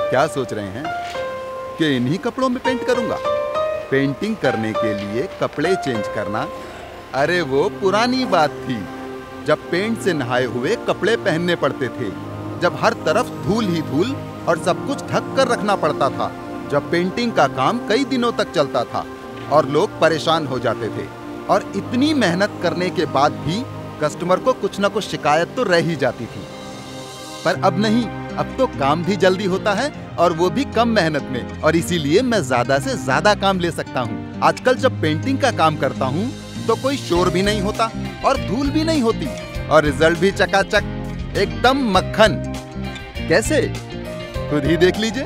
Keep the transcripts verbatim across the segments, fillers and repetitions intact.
क्या सोच रहे हैं कि इन्हीं कपड़ों में पेंट करूंगा? पेंटिंग करने के लिए कपड़े चेंज करना, अरे वो पुरानी बात थी जब पेंट से नहाए हुए कपड़े पहनने पड़ते थे, जब हर तरफ धूल ही धूल और सब कुछ ढक कर रखना पड़ता था, जब पेंटिंग का काम कई दिनों तक चलता था और लोग परेशान हो जाते थे, और इतनी मेहनत करने के बाद भी कस्टमर को कुछ ना कुछ शिकायत तो रह ही जाती थी। पर अब नहीं, अब तो काम भी जल्दी होता है और वो भी कम मेहनत में, और इसीलिए मैं ज्यादा से ज्यादा काम ले सकता हूँ। आजकल जब पेंटिंग का काम करता हूँ तो कोई शोर भी नहीं होता और धूल भी नहीं होती, और रिजल्ट भी चकाचक, एकदम मक्खन। कैसे? खुद ही देख लीजिए।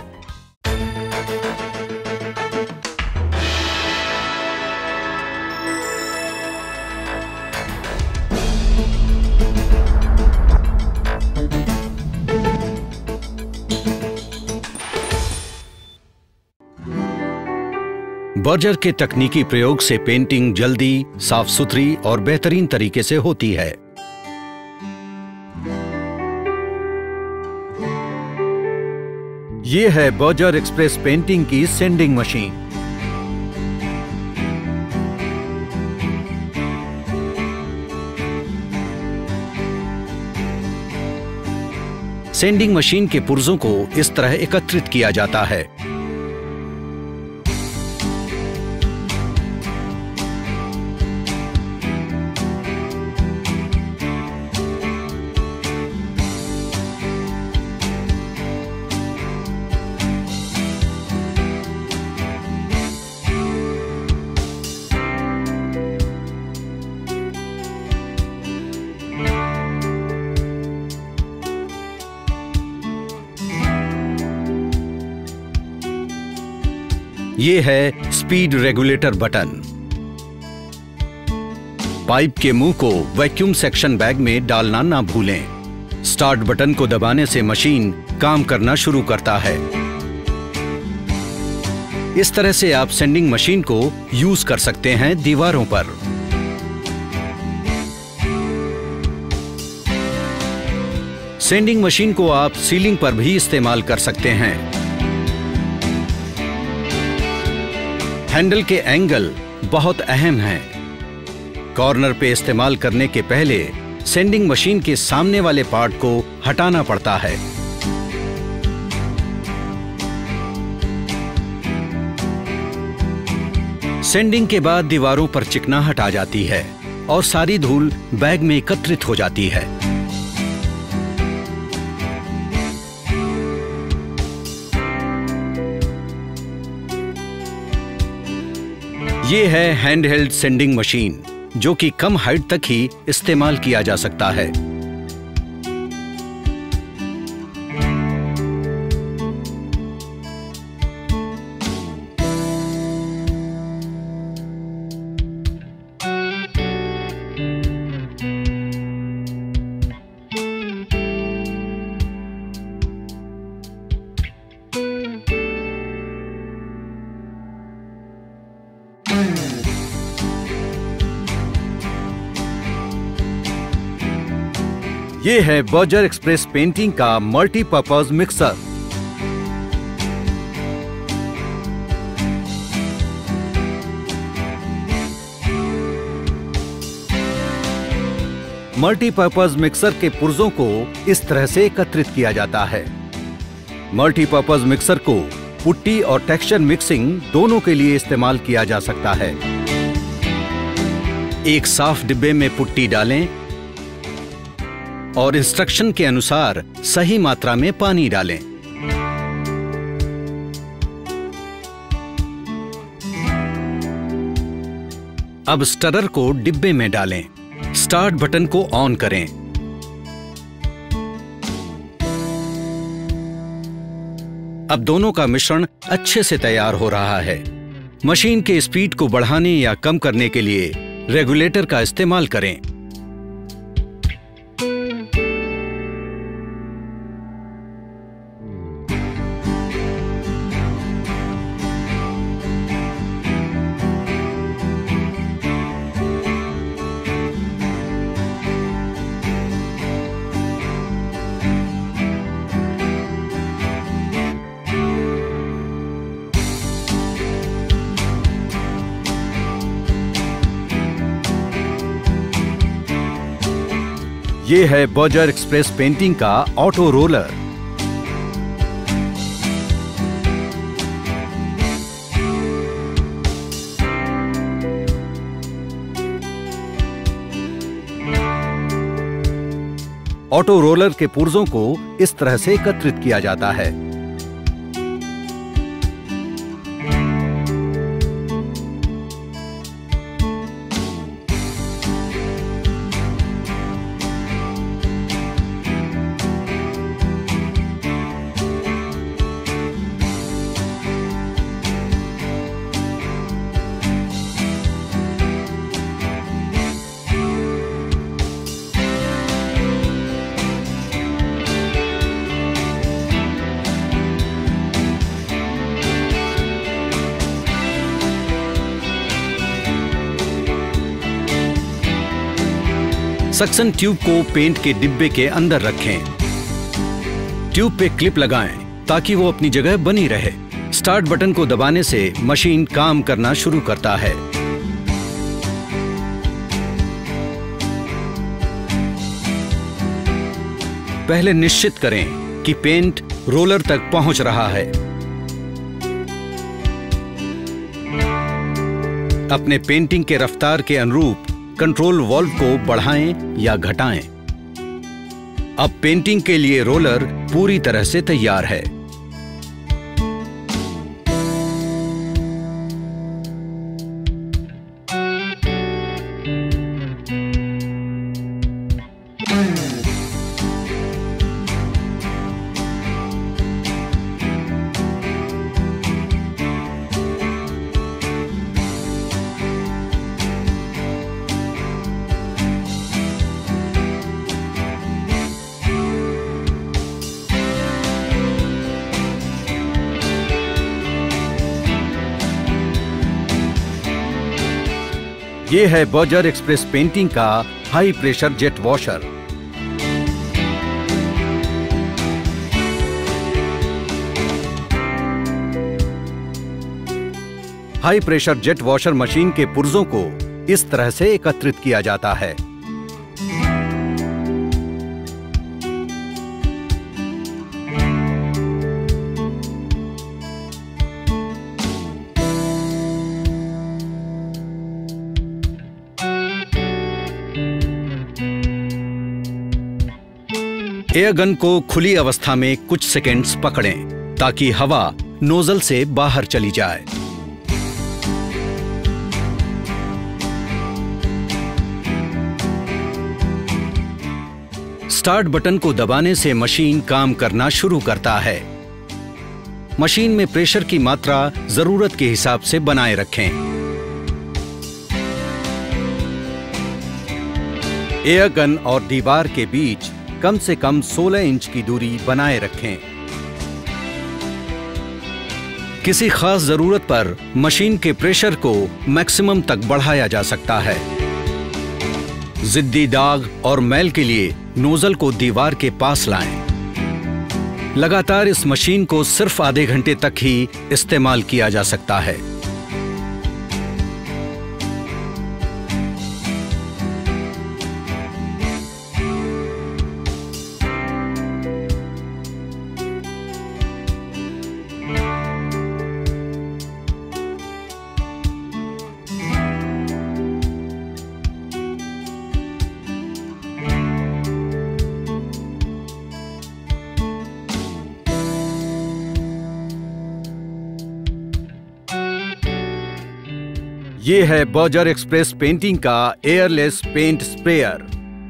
बर्जर के तकनीकी प्रयोग से पेंटिंग जल्दी, साफ सुथरी और बेहतरीन तरीके से होती है। ये है बर्जर एक्सप्रेस पेंटिंग की सेंडिंग मशीन। सेंडिंग मशीन के पुर्जों को इस तरह एकत्रित किया जाता है। ये है स्पीड रेगुलेटर बटन। पाइप के मुंह को वैक्यूम सेक्शन बैग में डालना ना भूलें। स्टार्ट बटन को दबाने से मशीन काम करना शुरू करता है। इस तरह से आप सेंडिंग मशीन को यूज कर सकते हैं दीवारों पर। सेंडिंग मशीन को आप सीलिंग पर भी इस्तेमाल कर सकते हैं। हैंडल के एंगल बहुत अहम हैं। कॉर्नर पे इस्तेमाल करने के पहले सेंडिंग मशीन के सामने वाले पार्ट को हटाना पड़ता है। सेंडिंग के बाद दीवारों पर चिकनाहट आ जाती है और सारी धूल बैग में एकत्रित हो जाती है। ये है हैंडहेल्ड सेंडिंग मशीन, जो कि कम हाइट तक ही इस्तेमाल किया जा सकता है। ये है बर्जर एक्सप्रेस पेंटिंग का मल्टीपर्पज मिक्सर। मल्टीपर्पज मिक्सर के पुर्जों को इस तरह से एकत्रित किया जाता है। मल्टीपर्पज मिक्सर को पुट्टी और टेक्सचर मिक्सिंग दोनों के लिए इस्तेमाल किया जा सकता है। एक साफ डिब्बे में पुट्टी डालें और इंस्ट्रक्शन के अनुसार सही मात्रा में पानी डालें। अब स्टरर को डिब्बे में डालें। स्टार्ट बटन को ऑन करें। अब दोनों का मिश्रण अच्छे से तैयार हो रहा है। मशीन के स्पीड को बढ़ाने या कम करने के लिए रेगुलेटर का इस्तेमाल करें। ये है बर्जर एक्सप्रेस पेंटिंग का ऑटो रोलर। ऑटो रोलर के पुर्जों को इस तरह से एकत्रित किया जाता है। सक्शन ट्यूब को पेंट के डिब्बे के अंदर रखें। ट्यूब पे क्लिप लगाएं ताकि वो अपनी जगह बनी रहे। स्टार्ट बटन को दबाने से मशीन काम करना शुरू करता है। पहले निश्चित करें कि पेंट रोलर तक पहुंच रहा है। अपने पेंटिंग के रफ्तार के अनुरूप कंट्रोल वाल्व को बढ़ाएं या घटाएं। अब पेंटिंग के लिए रोलर पूरी तरह से तैयार है। ये है बर्जर एक्सप्रेस पेंटिंग का high pressure jet washer. High pressure jet washer machine के पुर्जों को इस तरह से एकत्रित किया जाता है। एयर गन को खुली अवस्था में कुछ सेकेंड्स पकड़ें ताकि हवा नोजल से बाहर चली जाए। स्टार्ट बटन को दबाने से मशीन काम करना शुरू करता है। मशीन में प्रेशर की मात्रा जरूरत के हिसाब से बनाए रखें। एयर गन और दीवार के बीच कम से कम सोलह इंच की दूरी बनाए रखें। किसी खास जरूरत पर मशीन के प्रेशर को मैक्सिमम तक बढ़ाया जा सकता है। जिद्दी दाग और मैल के लिए नोजल को दीवार के पास लाएं। लगातार इस मशीन को सिर्फ आधे घंटे तक ही इस्तेमाल किया जा सकता है। ये है बर्जर एक्सप्रेस पेंटिंग का airless paint sprayer.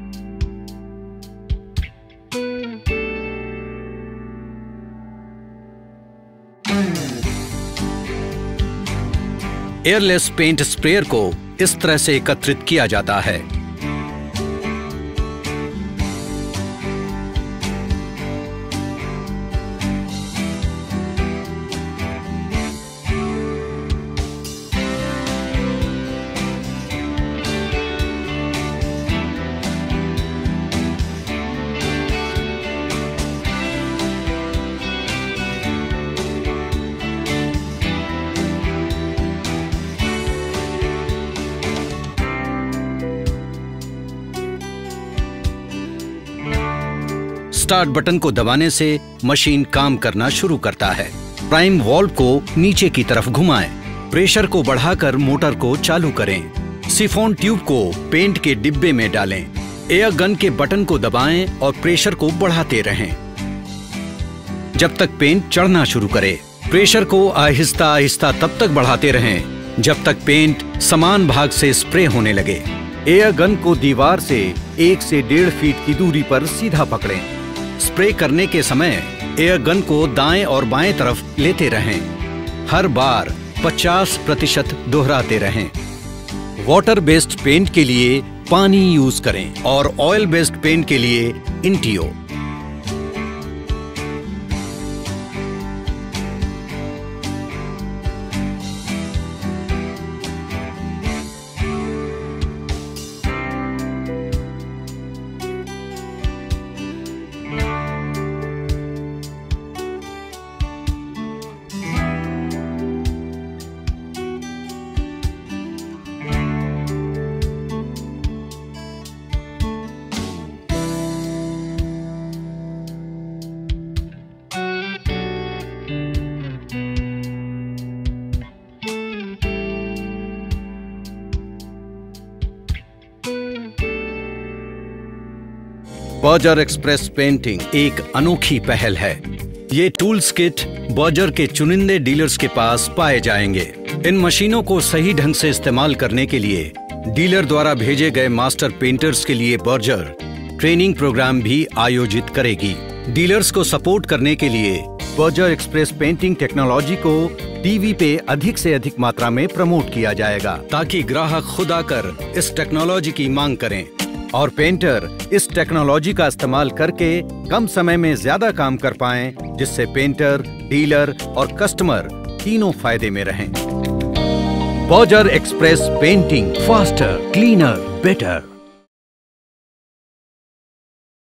Airless paint sprayer को इस तरह से एकत्रित किया जाता है। स्टार्ट बटन को दबाने से मशीन काम करना शुरू करता है। प्राइम वाल्व को नीचे की तरफ घुमाएं। प्रेशर को बढ़ाकर मोटर को चालू करें। सिफोन ट्यूब को पेंट के डिब्बे में डालें। एयर गन के बटन को दबाएं और प्रेशर को बढ़ाते रहें जब तक पेंट चढ़ना शुरू करे। प्रेशर को आहिस्ता आहिस्ता तब तक बढ़ाते रहें जब तक पेंट समान भाग से स्प्रे होने लगे। एयर गन को दीवार से एक से डेढ़ फीट की दूरी पर सीधा पकड़ें। स्प्रे करने के समय एयर गन को दाएं और बाएं तरफ लेते रहें। हर बार पचास प्रतिशत दोहराते रहें। वाटर बेस्ड पेंट के लिए पानी यूज करें और ऑयल बेस्ड पेंट के लिए इंटियो। बर्जर एक्सप्रेस पेंटिंग एक अनोखी पहल है। ये टूल्स किट बर्जर के चुनिंदे डीलर्स के पास पाए जाएंगे। इन मशीनों को सही ढंग से इस्तेमाल करने के लिए डीलर द्वारा भेजे गए मास्टर पेंटर्स के लिए बर्जर ट्रेनिंग प्रोग्राम भी आयोजित करेगी। डीलर्स को सपोर्ट करने के लिए बर्जर एक्सप्रेस पेंटिंग टेक्नोलॉजी को टीवी पे अधिक से अधिक मात्रा में प्रमोट किया जाएगा ताकि ग्राहक खुद आकर इस टेक्नोलॉजी की मांग करें और पेंटर इस टेक्नोलॉजी का इस्तेमाल करके कम समय में ज्यादा काम कर पाएं, जिससे पेंटर, डीलर और कस्टमर तीनों फायदे में रहें। Berger express painting, faster, cleaner, better.